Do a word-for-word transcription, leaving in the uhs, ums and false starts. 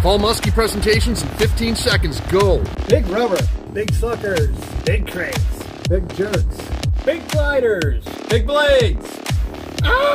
Paul Musky presentations in fifteen seconds. Go. Big rubber. Big suckers. Big cranks. Big jerks. Big gliders. Big blades. Ah!